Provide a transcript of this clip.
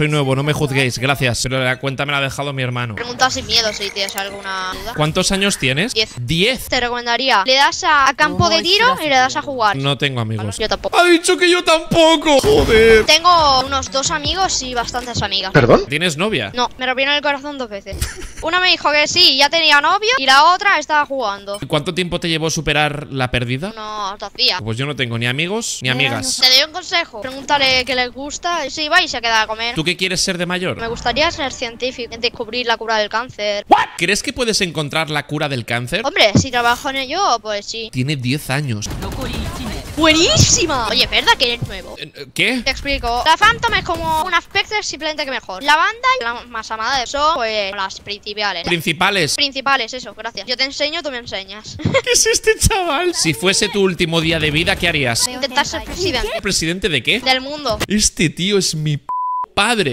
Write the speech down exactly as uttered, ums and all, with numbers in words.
Soy nuevo, no me juzguéis, gracias. Pero la cuenta me la ha dejado mi hermano. Pregunta sin miedo si tienes alguna duda. ¿Cuántos años tienes? Diez. Diez. Te recomendaría, le das a, a campo de tiro y le das a jugar. No tengo amigos. Yo tampoco. Ha dicho que yo tampoco. Joder. Tengo unos dos amigos y bastantes amigas. ¿Perdón? ¿Tienes novia? No, me rompieron el corazón dos veces. Una me dijo que sí, ya tenía novio, y la otra estaba jugando. ¿Cuánto tiempo te llevó superar la pérdida? No, te hacía. Pues yo no tengo ni amigos ni amigas. Te doy un consejo. Pregúntale qué les gusta. Si va y se queda a comer. ¿Tú qué quieres ser de mayor? Me gustaría ser científico, descubrir la cura del cáncer. ¿Crees que puedes encontrar la cura del cáncer? Hombre, si trabajo en ello, pues sí. Tiene diez años. ¡Buenísima! Oye, ¿verdad que eres nuevo? ¿Qué? Te explico. La Phantom es como un aspecto simplemente que mejor. La banda y la más amada son, pues, las principales. Principales. Principales, eso, gracias. Yo te enseño, tú me enseñas. ¿Qué es este chaval? Si fuese tu último día de vida, ¿qué harías? Intentar ser presidente. ¿Presidente de qué? Del mundo. Este tío es mi p- padre.